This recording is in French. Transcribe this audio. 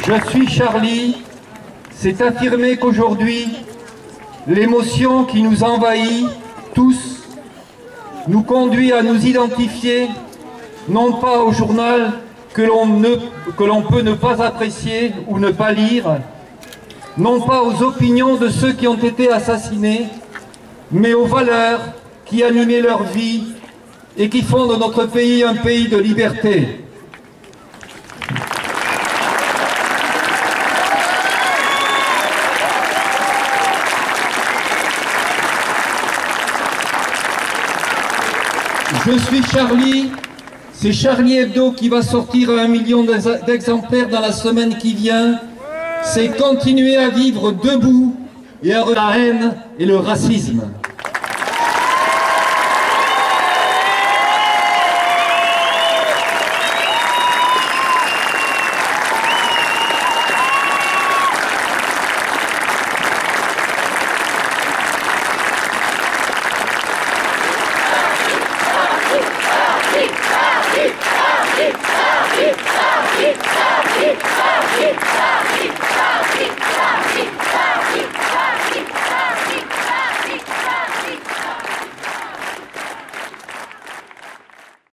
Je suis Charlie, c'est affirmer qu'aujourd'hui, l'émotion qui nous envahit tous nous conduit à nous identifier, non pas au journal que l'on peut ne pas apprécier ou ne pas lire, non pas aux opinions de ceux qui ont été assassinés, mais aux valeurs qui animaient leur vie et qui font de notre pays un pays de liberté. Je suis Charlie, c'est Charlie Hebdo qui va sortir à 1 million d'exemplaires dans la semaine qui vient. C'est continuer à vivre debout et à la haine et le racisme.